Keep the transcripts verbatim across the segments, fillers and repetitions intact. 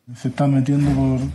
Se están metiendo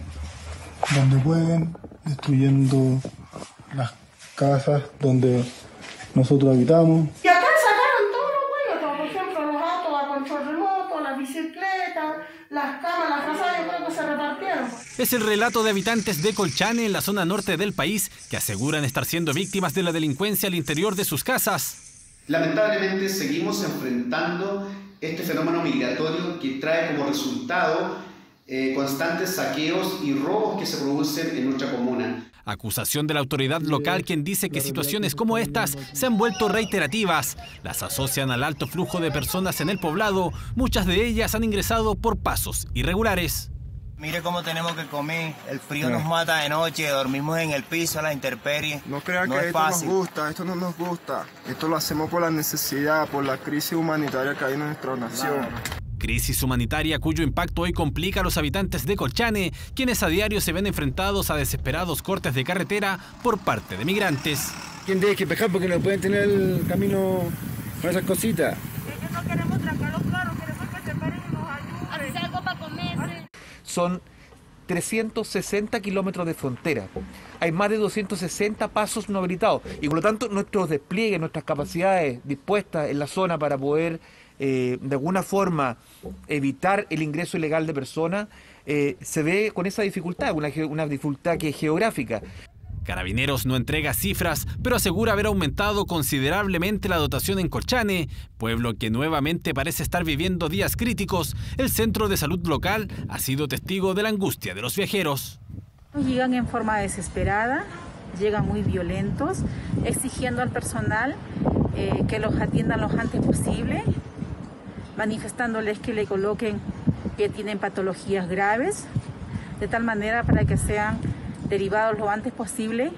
por donde pueden, destruyendo las casas donde nosotros habitamos. Y acá sacaron todo lo bueno, por ejemplo, los autos a control remoto, las bicicletas, las camas, las casas, yo creo que se repartieron. Es el relato de habitantes de Colchane, en la zona norte del país, que aseguran estar siendo víctimas de la delincuencia al interior de sus casas. Lamentablemente seguimos enfrentando este fenómeno migratorio que trae como resultado eh, constantes saqueos y robos que se producen en nuestra comuna. Acusación de la autoridad local, quien dice que situaciones como estas se han vuelto reiterativas. Las asocian al alto flujo de personas en el poblado. Muchas de ellas han ingresado por pasos irregulares. Mire cómo tenemos que comer, el frío nos mata de noche, dormimos en el piso, a la intemperie. No crean no que es esto fácil. nos gusta, esto no nos gusta. Esto lo hacemos por la necesidad, por la crisis humanitaria que hay en nuestra nación. Claro. Crisis humanitaria cuyo impacto hoy complica a los habitantes de Colchane, quienes a diario se ven enfrentados a desesperados cortes de carretera por parte de migrantes. ¿Quién tiene que pejar porque no pueden tener el camino con esas cositas? Ellos no queremos trancar los carros, queremos que se paren y nos ayuden. Hacer algo para comer. Son trescientos sesenta kilómetros de frontera. Hay más de doscientos sesenta pasos no habilitados y por lo tanto nuestros despliegues, nuestras capacidades dispuestas en la zona para poder eh, de alguna forma evitar el ingreso ilegal de personas eh, se ve con esa dificultad, una, una dificultad que es geográfica. Carabineros no entrega cifras, pero asegura haber aumentado considerablemente la dotación en Colchane, pueblo que nuevamente parece estar viviendo días críticos. El centro de salud local ha sido testigo de la angustia de los viajeros. Llegan en forma desesperada, llegan muy violentos, exigiendo al personal eh, que los atiendan lo antes posible, manifestándoles que le coloquen que tienen patologías graves, de tal manera para que sean derivados lo antes posible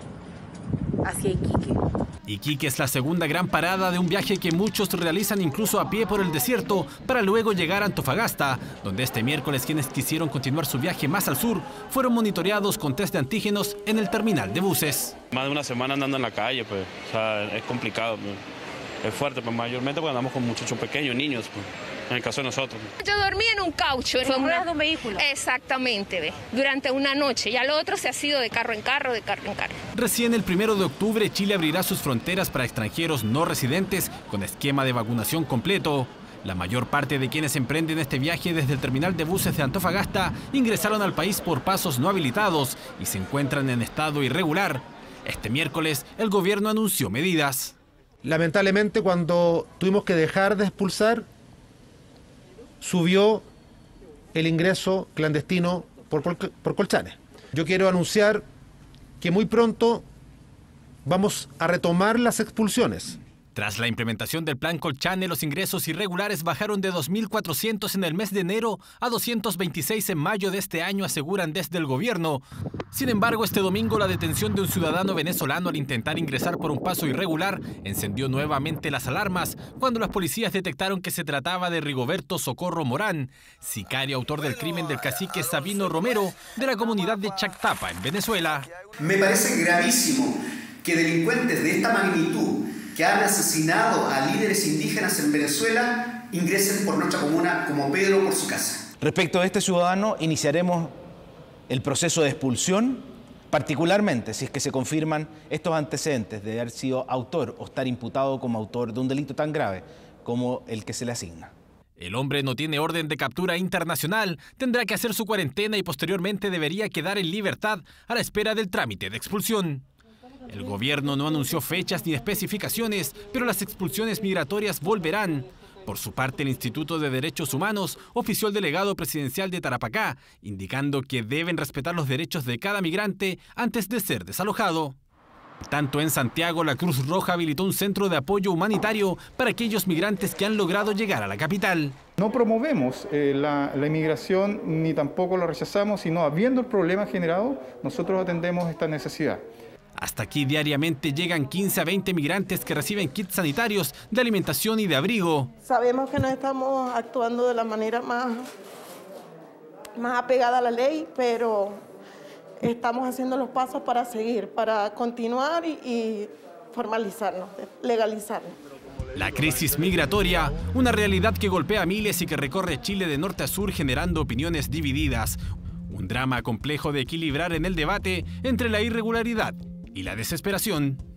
hacia Iquique. Iquique es la segunda gran parada de un viaje que muchos realizan incluso a pie por el desierto para luego llegar a Antofagasta, donde este miércoles quienes quisieron continuar su viaje más al sur fueron monitoreados con test de antígenos en el terminal de buses. Más de una semana andando en la calle, pues, o sea, es complicado, pues. Es fuerte, pues mayormente porque andamos con muchachos pequeños, niños, pues, en el caso de nosotros. Yo dormí en un caucho. ¿Fue una de un vehículo? Exactamente, ve, durante una noche. Y al otro se ha sido de carro en carro, de carro en carro. Recién el primero de octubre Chile abrirá sus fronteras para extranjeros no residentes con esquema de vacunación completo. La mayor parte de quienes emprenden este viaje desde el terminal de buses de Antofagasta ingresaron al país por pasos no habilitados y se encuentran en estado irregular. Este miércoles el gobierno anunció medidas. Lamentablemente, cuando tuvimos que dejar de expulsar, subió el ingreso clandestino por, Col por Colchane. Yo quiero anunciar que muy pronto vamos a retomar las expulsiones. Tras la implementación del Plan Colchane, los ingresos irregulares bajaron de dos mil cuatrocientos en el mes de enero a doscientos veintiséis en mayo de este año, aseguran desde el gobierno. Sin embargo, este domingo la detención de un ciudadano venezolano al intentar ingresar por un paso irregular encendió nuevamente las alarmas cuando las policías detectaron que se trataba de Rigoberto Socorro Morán, sicario autor del crimen del cacique Sabino Romero de la comunidad de Chactapa, en Venezuela. Me parece gravísimo que delincuentes de esta magnitud que han asesinado a líderes indígenas en Venezuela ingresen por nuestra comuna como Pedro por su casa. Respecto a este ciudadano, iniciaremos el proceso de expulsión, particularmente si es que se confirman estos antecedentes de haber sido autor o estar imputado como autor de un delito tan grave como el que se le asigna. El hombre no tiene orden de captura internacional, tendrá que hacer su cuarentena y posteriormente debería quedar en libertad a la espera del trámite de expulsión. El gobierno no anunció fechas ni especificaciones, pero las expulsiones migratorias volverán. Por su parte, el Instituto de Derechos Humanos ofició al delegado presidencial de Tarapacá, indicando que deben respetar los derechos de cada migrante antes de ser desalojado. Tanto en Santiago, la Cruz Roja habilitó un centro de apoyo humanitario para aquellos migrantes que han logrado llegar a la capital. No promovemos eh, la, la inmigración ni tampoco la rechazamos, sino habiendo el problema generado, nosotros atendemos esta necesidad. Hasta aquí diariamente llegan quince a veinte migrantes que reciben kits sanitarios de alimentación y de abrigo. Sabemos que no estamos actuando de la manera más, más apegada a la ley, pero estamos haciendo los pasos para seguir, para continuar y, y formalizarnos, legalizarnos. La crisis migratoria, una realidad que golpea a miles y que recorre Chile de norte a sur generando opiniones divididas. Un drama complejo de equilibrar en el debate entre la irregularidad y la desesperación